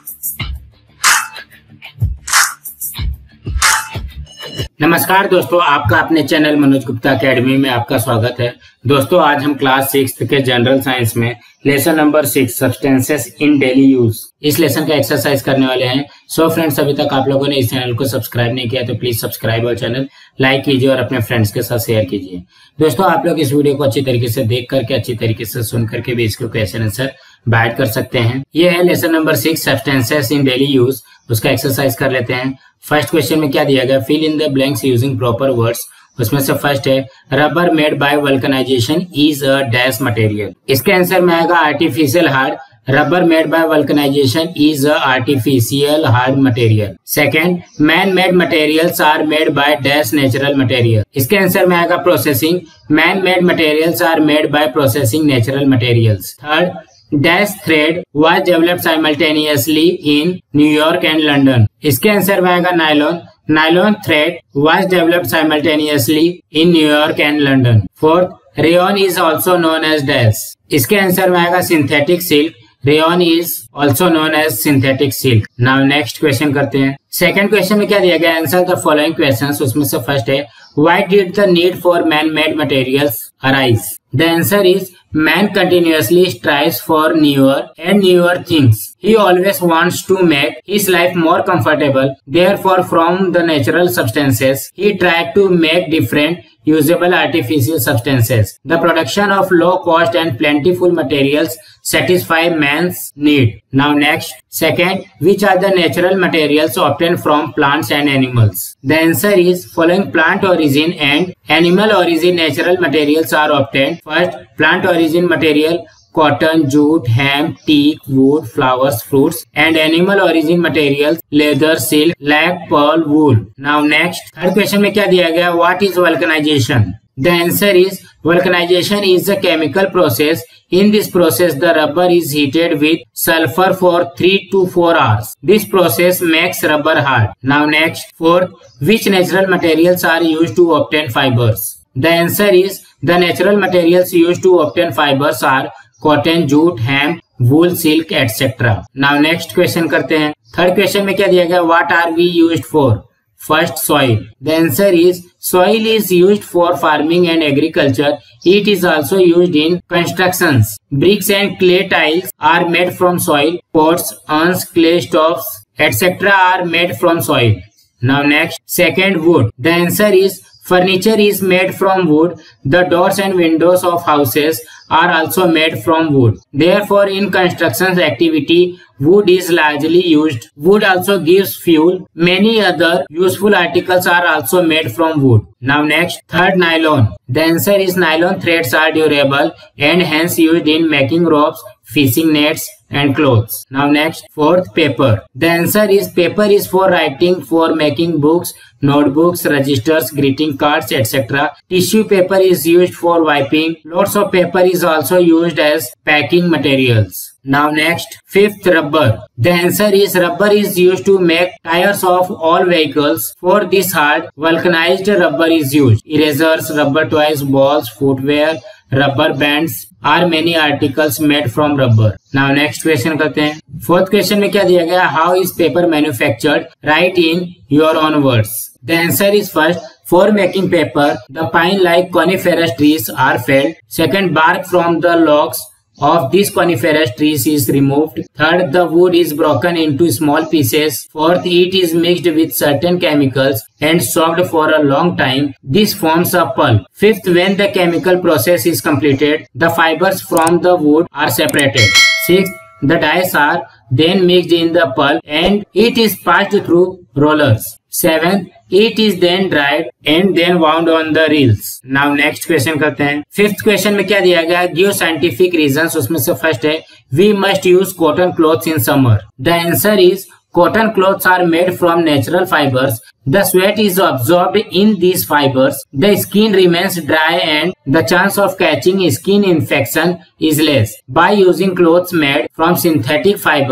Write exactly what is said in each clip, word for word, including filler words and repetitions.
नमस्कार दोस्तों, आपका अपने चैनल मनोज गुप्ता अकेडमी में आपका स्वागत है। दोस्तों आज हम क्लास सिक्स के जनरल साइंस में lesson number six substances in daily use इस लेसन का एक्सरसाइज करने वाले हैं। सो फ्रेंड्स, अभी तक आप लोगों ने इस चैनल को सब्सक्राइब नहीं किया तो प्लीज सब्सक्राइब और चैनल लाइक कीजिए और अपने फ्रेंड्स के साथ शेयर कीजिए। दोस्तों आप लोग इस वीडियो को अच्छी तरीके से देख करके अच्छी तरीके से सुन करके भी इसको क्वेश्चन आंसर बाइट कर सकते हैं। ये है lesson number six substances in daily use, उसका एक्सरसाइज कर लेते हैं। फर्स्ट क्वेश्चन में क्या दिया गया, fill in the blanks using proper words. उसमें से फर्स्ट है rubber made by vulcanisation is a dash material. इसके आंसर में आएगा artificial hard. Rubber made by vulcanisation is a artificial hard material. Second, man made materials are made by dash natural material. इसके answer में आएगा processing. Man made materials are made by processing natural materials. Third, dash thread was developed simultaneously in New York and London. इसके answer में आएगा nylon. Nylon thread was developed simultaneously in New York and London. Fourth, rayon is also known as dash. इसके answer में आएगा synthetic silk. rayon is also known as synthetic silk. Now next question करते हैं। Second question में क्या दिया गया, answer the following questions. उसमें से फर्स्ट है why did the need for man-made materials arise? The answer is man continuously strives for newer and newer things. He always wants to make his life more comfortable. Therefore, from the natural substances, he tried to make different usable artificial substances. The production of low cost and plentiful materials satisfy man's need. Now next, second, which are the natural materials obtained from plants and animals? The answer is following plant origin and animal origin natural materials are obtained. First, plant origin material cotton, jute, hemp, teak, wood, flowers, fruits, and animal origin materials leather, silk, lag, pearl, wool. Now next, third question में क्या दिया गया, what is vulcanization? The answer is vulcanization is a chemical process. In this process, the rubber is heated with sulfur for three to four hours. This process makes rubber hard. Now next, fourth, which natural materials are used to obtain fibers? The answer is the natural materials used to obtain fibers are cotton, jute, hemp, wool, silk, et cetera. Now next question करते हैं। Third question में क्या दिया गया, what are we used for? First, soil. The answer is soil is used for farming and agriculture. It is also used in constructions. Bricks and clay tiles are made from soil. Pots, urns, clay stoves, et cetera are made from soil. Now next, second, wood. The answer is furniture is made from wood. The doors and windows of houses are also made from wood. Therefore, in construction activity, wood is largely used. Wood also gives fuel. Many other useful articles are also made from wood. Now next, third, nylon. The answer is nylon threads are durable and hence used in making ropes, fishing nets, and clothes. Now next, fourth, paper. The answer is paper is for writing, for making books, notebooks, registers, greeting cards, et cetera. Tissue paper is used for wiping. Lots of paper is also used as packing materials. Now next, fifth, rubber. The answer is rubber is used to make tires of all vehicles. For this hard vulcanized rubber is used. Erasers, rubber toys, balls, footwear, rubber bands are many articles made from rubber. Now next question करते हैं। Fourth question में क्या दिया गया, how is paper manufactured? Write in your own words. The answer is first, for making paper, the pine-like coniferous trees are felled. Second, bark from the logs of these coniferous trees is removed. Third, the wood is broken into small pieces. Fourth, it is mixed with certain chemicals and soaked for a long time. This forms a pulp. Fifth, when the chemical process is completed, the fibers from the wood are separated. Sixth, the dyes are then mixed in the pulp and it is passed through rollers. Seventh, it is then dried and then wound on the reels. Now next question करते हैं। Fifth question में क्या दिया गया, give scientific reasons. उसमें से first है we must use cotton clothes in summer. The answer is cotton clothes are made from natural fibers. The sweat is absorbed in these fibers. The skin remains dry and the chance of catching skin infection is less. By using clothes made from synthetic fibers,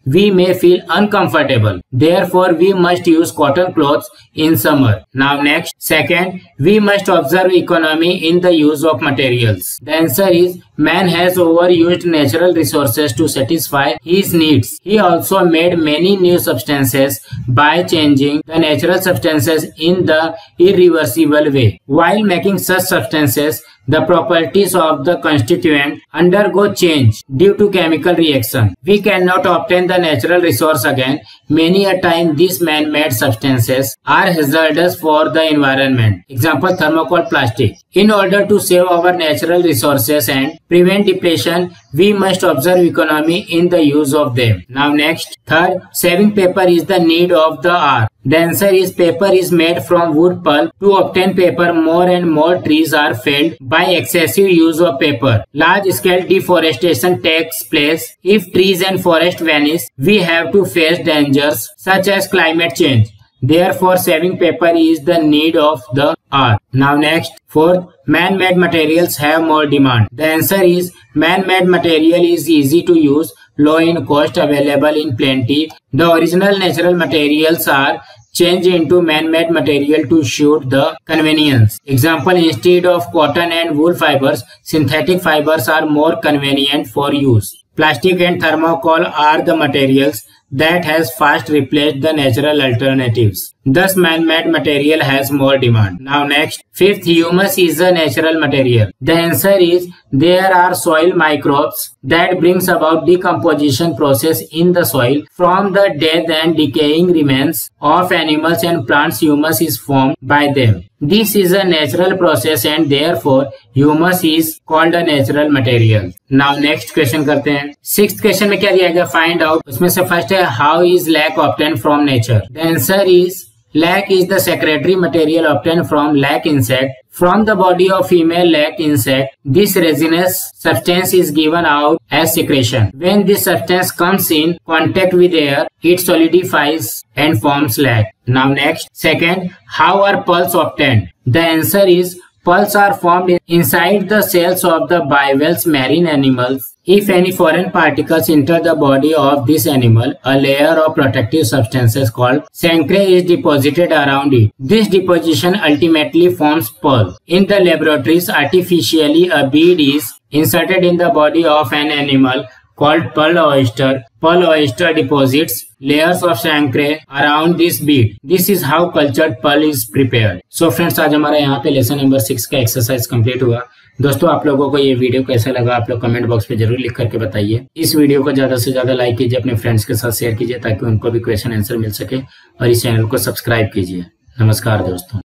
we may feel uncomfortable. Therefore, we must use cotton clothes in summer. Now next, second, we must observe economy in the use of materials. The answer is man has overused natural resources to satisfy his needs. He also made many new substances by changing the natural substances in the irreversible way. While making such substances, the properties of the constituent undergo change due to chemical reaction. We cannot obtain the natural resource again. Many a time these man-made substances are hazardous for the environment. Example, thermocol plastic. In order to save our natural resources and prevent depletion, we must observe economy in the use of them. Now next, third, saving paper is the need of the hour. The answer is paper is made from wood pulp. To obtain paper, more and more trees are felled by excessive use of paper. Large scale deforestation takes place. If trees and forests vanish, we have to face dangers such as climate change. Therefore, saving paper is the need of the hour. Now next, fourth, man-made materials have more demand. The answer is man-made material is easy to use, low in cost, available in plenty. The original natural materials are changed into man-made material to suit the convenience. Example, instead of cotton and wool fibers, synthetic fibers are more convenient for use. Plastic and thermocol are the materials that has fast replaced the natural alternatives. Thus, man-made material has more demand. Now next, fifth, humus is a natural material. The answer is there are soil microbes that brings about decomposition process in the soil. From the dead and decaying remains of animals and plants, humus is formed by them. This is a natural process and therefore humus is called a natural material. Now next question करते हैं. Sixth question में क्या दिया गया? Find out. उसमें से first है how is lac obtained from nature? The answer is lac is the secretory material obtained from lac insect. From the body of female lac insect, this resinous substance is given out as secretion. When this substance comes in contact with air, it solidifies and forms lac. Now next, second, how are pulps obtained? The answer is pulps are formed inside the cells of the bivalves marine animals. If any foreign particles enter the body of this animal, a layer of protective substances called chancre is deposited around it. This deposition ultimately forms pulp. In the laboratories, artificially a bead is inserted in the body of an animal called pearl oyster. Pearl oyster deposits layers of chancre around this bead. This is how cultured pearl is prepared. So friends, आज हमारा यहाँ पे lesson number six का exercise complete हुआ. दोस्तों, आप लोगों को ये वीडियो कैसा लगा आप लोग कमेंट बॉक्स पे जरूर लिख करके बताइए. इस वीडियो को ज्यादा से ज्यादा लाइक कीजिए, अपने फ्रेंड्स के साथ शेयर कीजिए ताकि उनको भी क्वेश्चन आंसर मिल सके और इस चैनल को सब्सक्राइब कीजिए. नमस्कार दोस्तों.